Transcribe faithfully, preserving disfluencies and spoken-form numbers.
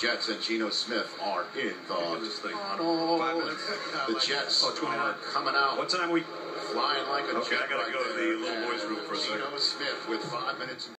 Jets and Geno Smith are in the tunnel. Five minutes. The Jets Oh, two and a are half. coming out. What time we? Flying like a Okay, jet I gotta right go to there. the little boys' room for a second. Geno Smith with five minutes.